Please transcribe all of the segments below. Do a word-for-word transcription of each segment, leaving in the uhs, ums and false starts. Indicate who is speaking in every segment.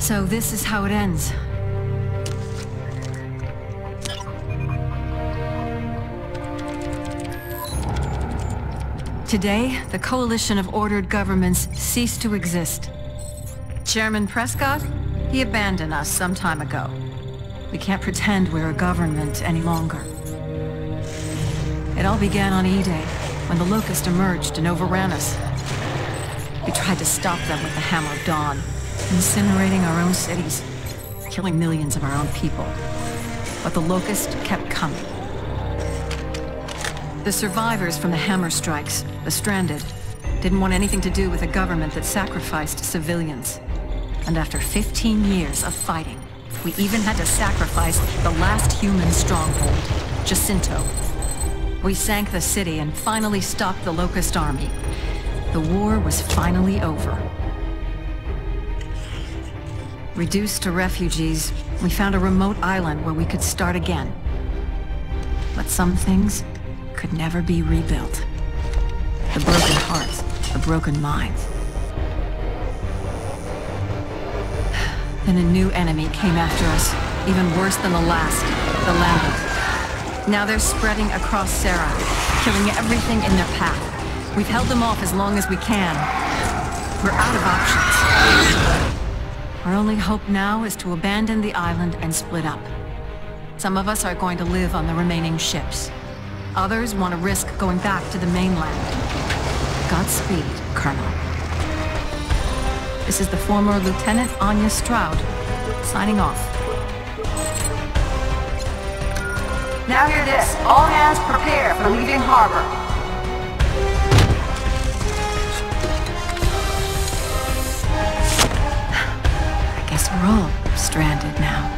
Speaker 1: So this is how it ends. Today, the coalition of ordered governments ceased to exist. Chairman Prescott, he abandoned us some time ago. We can't pretend we're a government any longer. It all began on E-Day, when the Locust emerged and overran us. We tried to stop them with the Hammer of Dawn, incinerating our own cities, killing millions of our own people. But the Locust kept coming. The survivors from the Hammer strikes, the Stranded, didn't want anything to do with a government that sacrificed civilians. And after fifteen years of fighting, we even had to sacrifice the last human stronghold, Jacinto. We sank the city and finally stopped the Locust army. The war was finally over. Reduced to refugees, we found a remote island where we could start again. But some things could never be rebuilt. The broken hearts, the broken minds. Then a new enemy came after us, even worse than the last, the Lambent. Now they're spreading across Serra, killing everything in their path. We've held them off as long as we can. We're out of options. Our only hope now is to abandon the island and split up. Some of us are going to live on the remaining ships. Others want to risk going back to the mainland. Godspeed, Colonel. This is the former Lieutenant Anya Stroud, signing off.
Speaker 2: Now hear this. All hands prepare for leaving harbor.
Speaker 1: I guess we're all stranded now.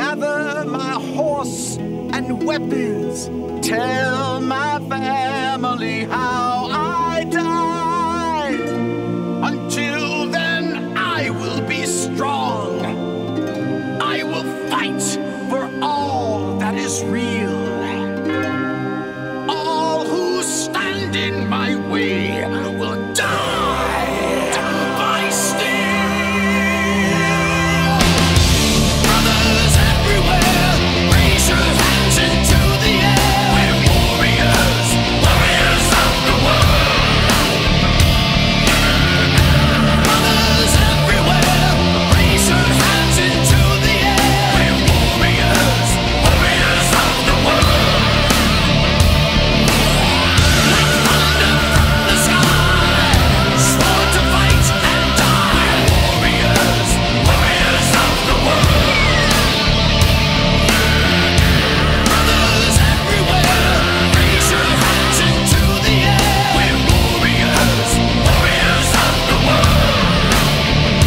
Speaker 3: gather my horse and weapons, tell my family how I died. Until then, I will be strong. I will fight for all that is real. All who stand in my way will die, die by steel. Brothers everywhere, raise your hands into the air. We're warriors, warriors of the world. Brothers everywhere, raise your hands into the air. We're warriors, warriors of the world. Like thunder from the sky, sworn to fight and die. We're warriors, warriors of the world. Brothers everywhere, raise your hands into the air. We're warriors, warriors of the world.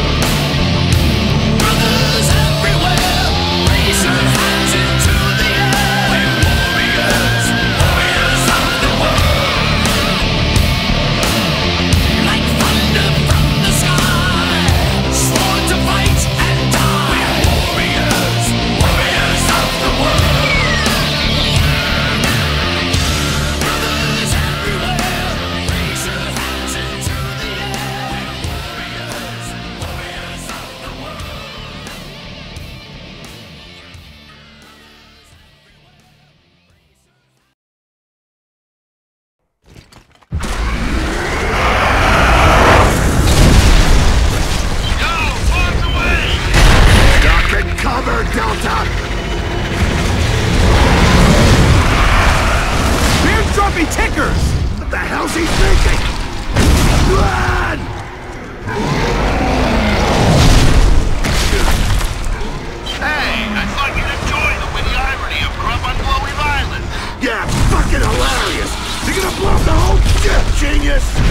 Speaker 3: Brothers everywhere, raise your hands into the air. We're warriors, warriors of the world. Like thunder from the sky, sworn to fight and die. We're warriors, warriors of the world. Brothers everywhere, raise your hands into the air. We're warriors, warriors of the world. Go, farms away!
Speaker 4: Duck and cover, Delta!
Speaker 3: Beard dropping tickers!
Speaker 4: What the hell's he thinking? Run!
Speaker 5: Hey, I thought you'd enjoy the witty irony of Grub on Glowing Island.
Speaker 4: Yeah, fucking hilarious! You're gonna blow up the whole ship, genius!